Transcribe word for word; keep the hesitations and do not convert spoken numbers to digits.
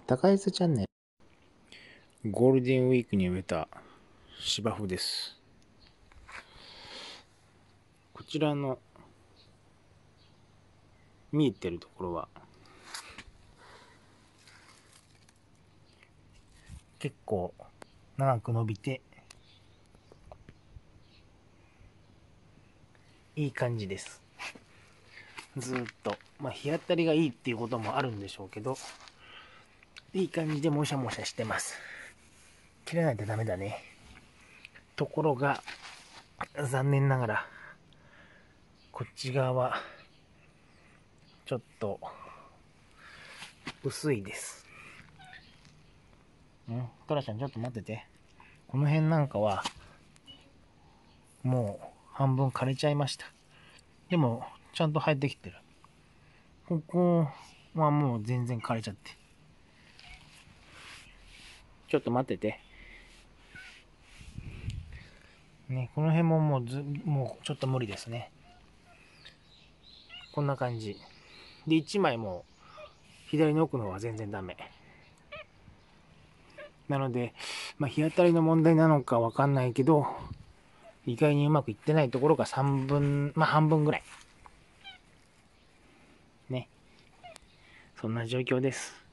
高安チャンネル。ゴールデンウィークに植えた芝生です。こちらの見えてるところは結構長く伸びていい感じです。ずーっと、まあ日当たりがいいっていうこともあるんでしょうけど、いい感じでもしゃもしゃしてます。切らないとダメだね。ところが残念ながらこっち側はちょっと薄いです。んトラちゃんちょっと待ってて。この辺なんかはもう半分枯れちゃいました。でもちゃんと生えてきてる。ここはもう全然枯れちゃって。ちょっと待ってて。ね、この辺ももうず、もうちょっと無理ですね。こんな感じ。で、いちまいも左の奥の方は全然ダメ。なので、まあ、日当たりの問題なのかわかんないけど、意外にうまくいってないところがさんぶん、まあ半分ぐらい。ね。そんな状況です。